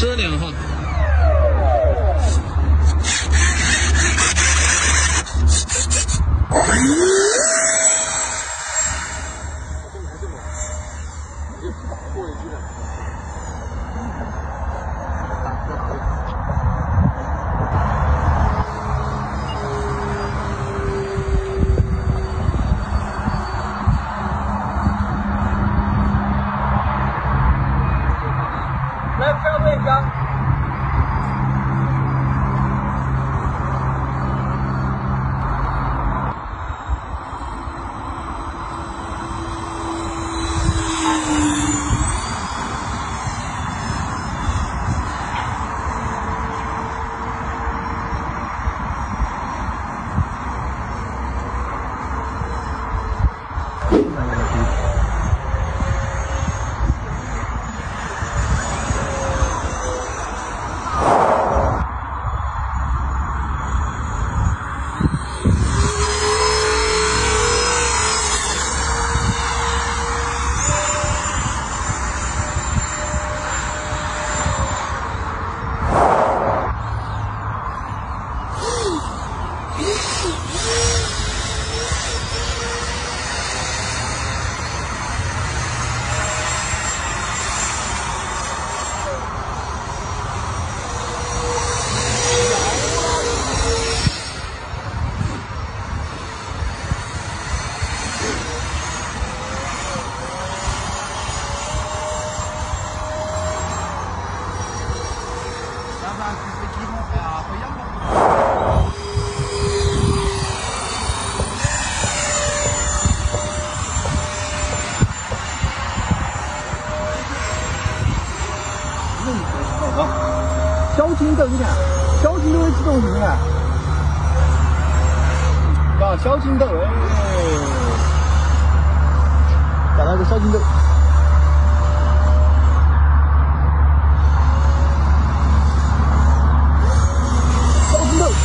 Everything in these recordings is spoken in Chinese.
12号。 来看位置啊！小青豆，你看，小青豆的激动是不是？啊，小青豆，哎，再来个小青豆。小青豆。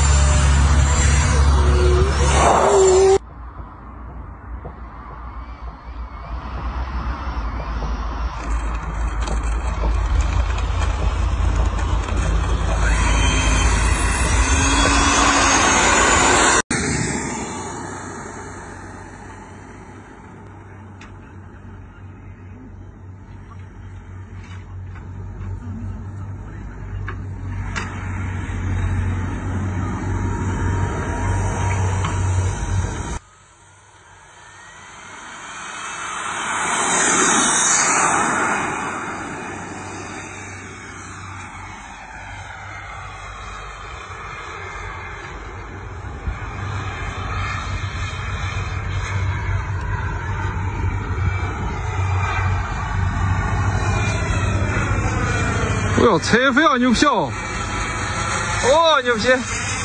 哎呦，车飞啊，牛皮哦！哦，牛皮！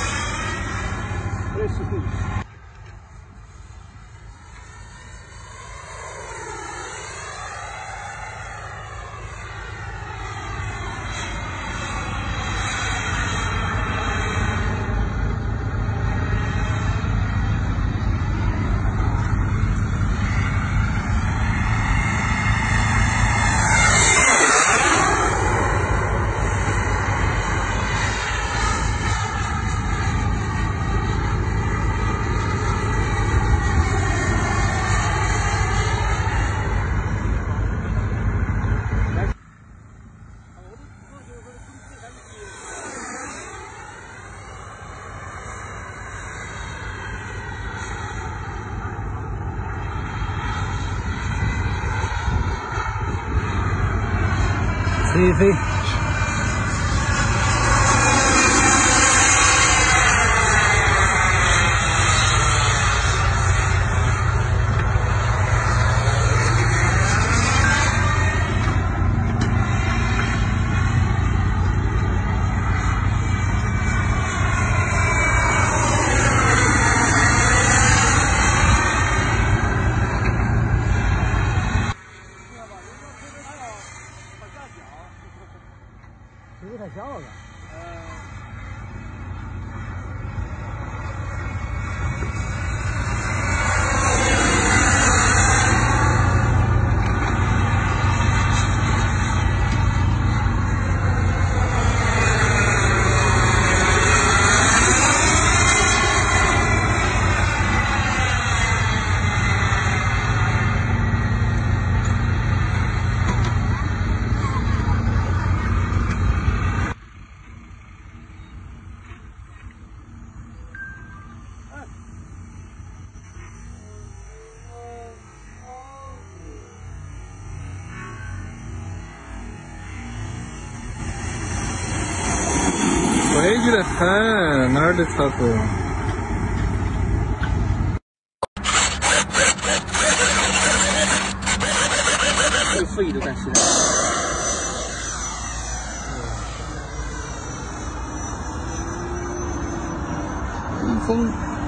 飞。车子太小了。 挤得很，哪儿的厕所？ 这肥都敢起来。 风。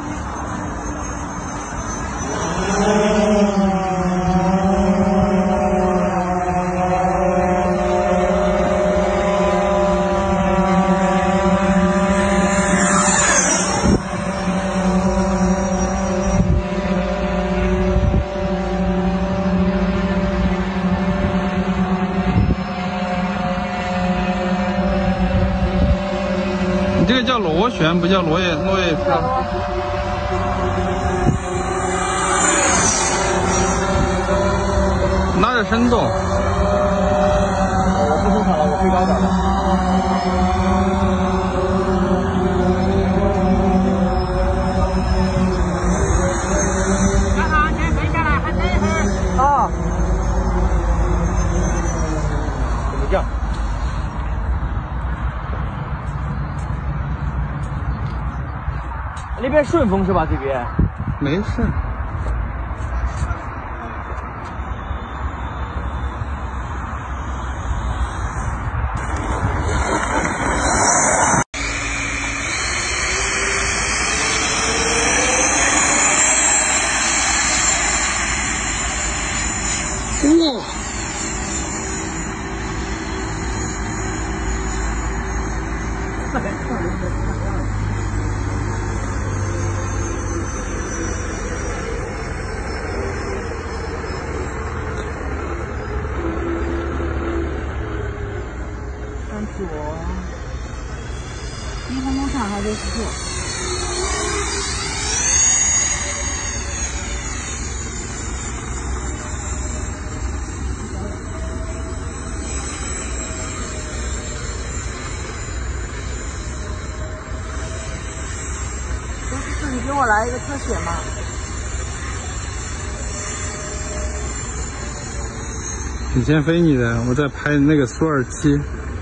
你这个叫螺旋，不叫落叶飘。哪有深度？ 我不收场了，我最高点了。 干哈？先飞下来，还等一会儿。 啊。怎么样？那边顺风是吧？这边没事。哇！ 3次我1分钟长还是10次？你给我来一个特写嘛。 你先飞你的，我再拍那个苏27。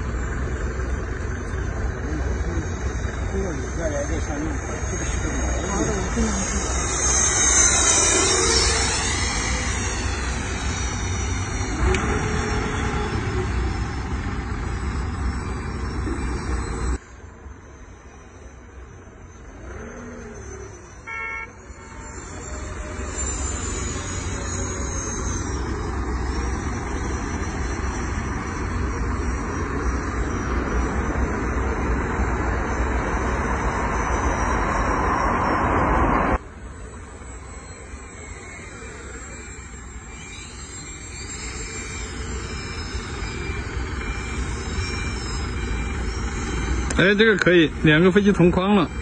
哎，这个可以，2个飞机同框了。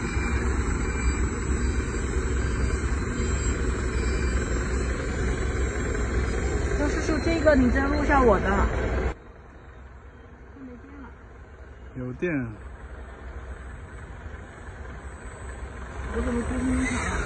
周叔叔，这个你再录下我的。没电了。 有电。 我怎么开心场了？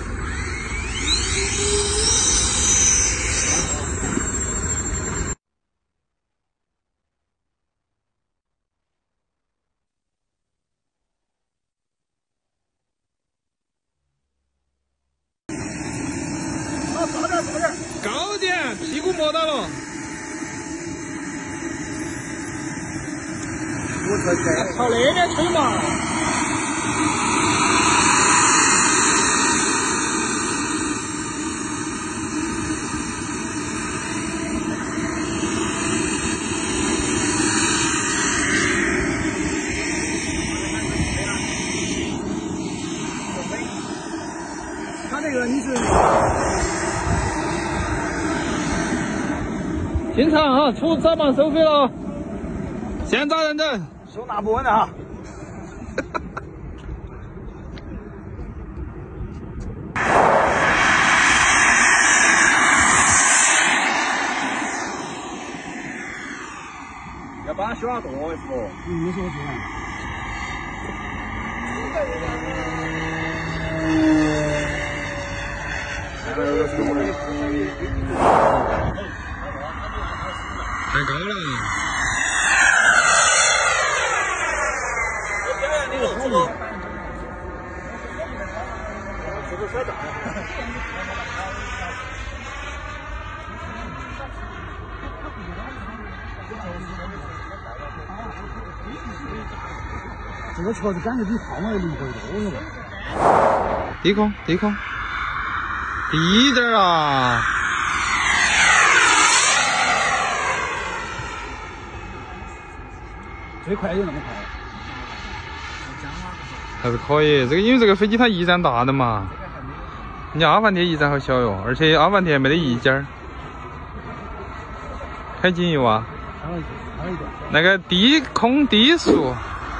高点，屁股摸到了。 我操！朝那边吹嘛。他那个你是。 进场啊！出闸门收费了，先扎人的， 手拿不稳的哈。要把它修下舵一不？没说错。 太高了。 这个确实感觉比泡沫灵活多了。 低空，低空，低点啊！ 最快有那么快？ 还是可以，这个因为这个飞机它翼展大的嘛。你阿凡提翼展好小哟，而且阿凡提还没得翼尖儿。开紧油啊！那个低空低速。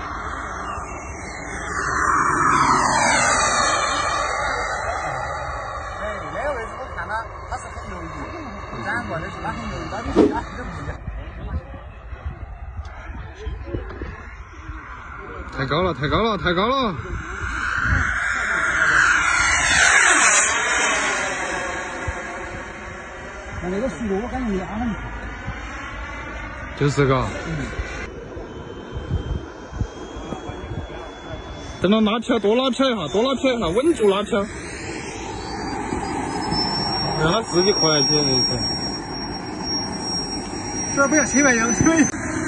那个位置我看了，它是很牛逼，展过的是它很牛逼，它比其他都不一样。 太高了，太高了，太高了！ 那个速度我感觉没阿凡提。 就是个。等到拉飘，多拉飘一下，多拉飘一下，稳住拉飘。让它自己快点那些。 这不要切外扬，切外扬。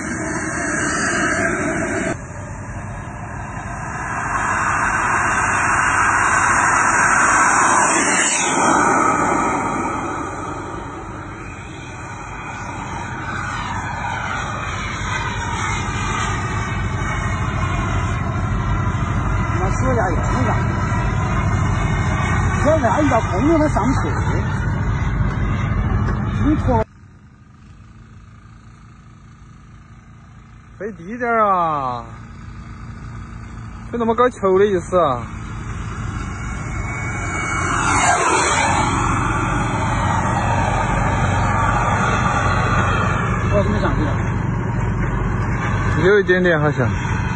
说下用那个，这万一到空中它上不去，你拖。 飞低点啊！飞那么高球的意思啊！ 我怎么上去了？ 有一点点好像。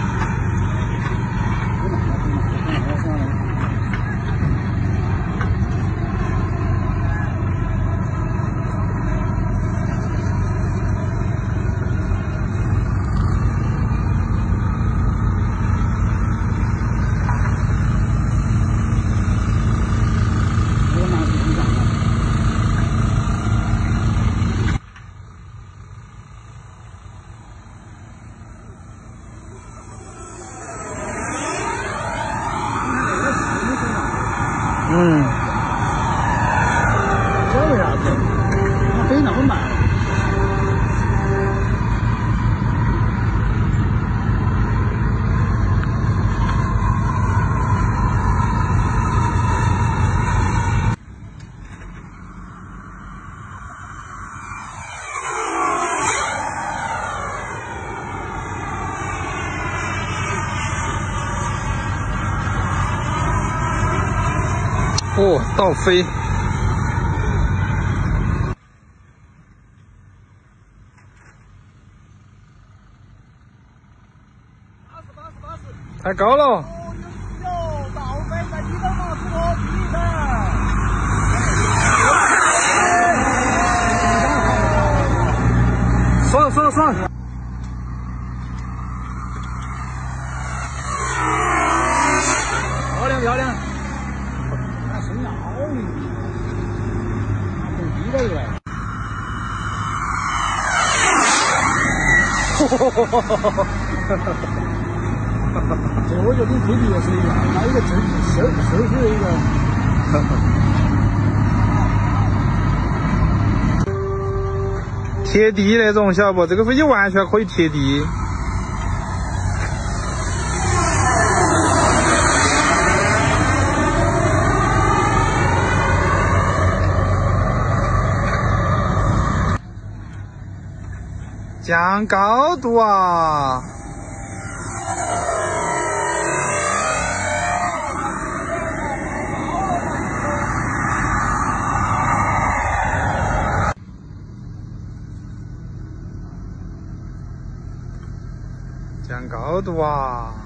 这为啥子？它飞那么慢？ 哦，倒飞。太高了！ 倒飞在1等马斯克地上。 爽爽爽！ 漂亮漂亮！那声音好灵，从低点来。这我觉得跟飞机也是一样，它有个收的一个。 贴地那种，晓得不？这个飞机完全可以贴地。降高度啊！降高度啊！